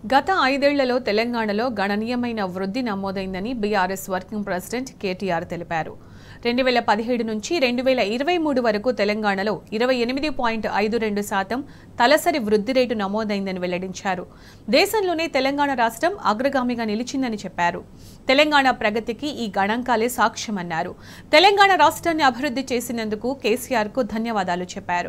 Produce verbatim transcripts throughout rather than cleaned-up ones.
గత ఐదేళ్లలో తెలంగాణలో గణనీయమైన వృద్ధి నమోదైందని బీఆర్ఎస్ వర్కింగ్ ప్రెసిడెంట్ కేటీఆర్ తెలిపారు. రెండు వేల పదిహేడు నుంచి రెండు వేల ఇరవై మూడు వరకు తెలంగాణలో ఇరవై ఎనిమిది పాయింట్ ఐదు రెండు శాతం తలసరి వృద్ధి రేటు నమోదైందని వెల్లడించారు. దేశంలోనే తెలంగాణ రాష్ట్రం అగ్రగామిగా నిలిచిందని చెప్పారు. తెలంగాణ ప్రగతికి ఈ గణాంకాలే సాక్ష్యమన్నారు. తెలంగాణ రాష్ట్రాన్ని అభివృద్ధి చేసినందుకు కేసీఆర్కు ధన్యవాదాలు చెప్పారు.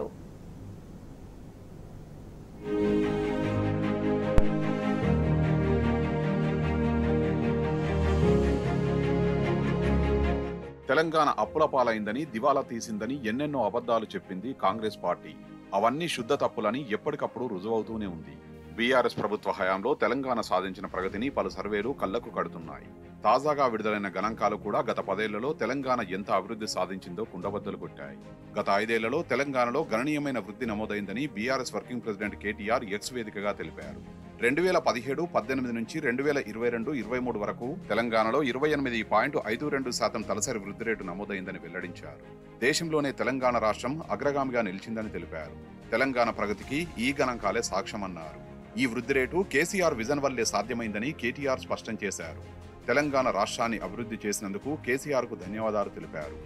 తెలంగాణ అప్పుల పాలైందని, దివాలా తీసిందని ఎన్నెన్నో అబద్ధాలు చెప్పింది కాంగ్రెస్ పార్టీ. అవన్నీ శుద్ధ తప్పులని ఎప్పటికప్పుడు రుజువవుతూనే ఉంది. బీఆర్ఎస్ ప్రభుత్వ హయాంలో తెలంగాణ సాధించిన ప్రగతిని పలు సర్వేలు కళ్లకు కడుతున్నాయి. తాజాగా విడుదలైన గణాంకాలు కూడా గత పదేళ్లలో తెలంగాణ ఎంత అభివృద్ధి సాధించిందో కుండబద్దలు కొట్టాయి. గత ఐదేళ్లలో తెలంగాణలో గణనీయమైన వృద్ధి నమోదైందని BRS working president KTR X వేదికగా తెలిపారు. రెండు వేల పదిహేడు పద్దెనిమిది నుంచి రెండు వేల ఇరవై రెండు ఇరవై మూడు వరకు తెలంగాణలో ఇరవై ఎనిమిది పాయింట్ ఐదు రెండు శాతం తలసరి వృద్ధి రేటు నమోదైందని వెల్లడించారు. దేశంలోనే తెలంగాణ రాష్ట్రం అగ్రగామిగా నిలిచిందని తెలిపారు. తెలంగాణ ప్రగతికి ఈ గణాంకాలే సాక్ష్యమన్నారు. ఈ వృద్ధి రేటు కేసీఆర్ విజన్ వల్లే సాధ్యమైందని కేటీఆర్ స్పష్టం చేశారు. తెలంగాణ రాష్ట్రాన్ని అభివృద్ధి చేసినందుకు కేసీఆర్ కు ధన్యవాదాలు తెలిపారు.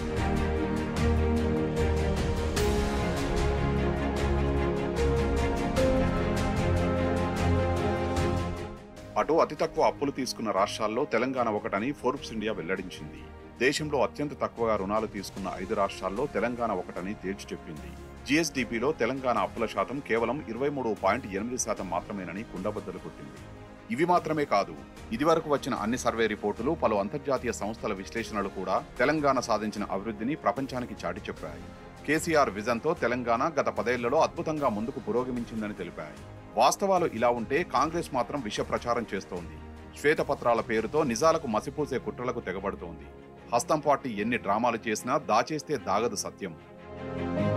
అటు అతి తక్కువ అప్పులు తీసుకున్న రాష్ట్రాల్లో తెలంగాణ ఒకటని ఫోర్బ్స్ ఇండియా వెల్లడించింది. దేశంలో అత్యంత తక్కువగా రుణాలు తీసుకున్న ఐదు రాష్ట్రాల్లో తెలంగాణ ఒకటని తేల్చి చెప్పింది. జీఎస్డీపీలో తెలంగాణ అప్పుల శాతం కేవలం ఇరవై మూడు పాయింట్ ఎనిమిది శాతం మాత్రమేనని కుండబద్దలు కొట్టింది. ఇవి మాత్రమే కాదు, ఇదివరకు వచ్చిన అన్ని సర్వే రిపోర్టులు, పలు అంతర్జాతీయ సంస్థల విశ్లేషణలు కూడా తెలంగాణ సాధించిన అభివృద్ధిని ప్రపంచానికి చాటి చెప్పాయి. కేసీఆర్ విజన్తో తెలంగాణ గత పదేళ్లలో అద్భుతంగా ముందుకు పురోగమించిందని తెలిపాయి. వాస్తవాలు ఇలా ఉంటే కాంగ్రెస్ మాత్రం విష ప్రచారం చేస్తోంది. శ్వేతపత్రాల పేరుతో నిజాలకు మసిపూసే కుట్రలకు తెగబడుతోంది. హస్తం పార్టీ ఎన్ని డ్రామాలు చేసినా దాచేస్తే దాగదు సత్యం.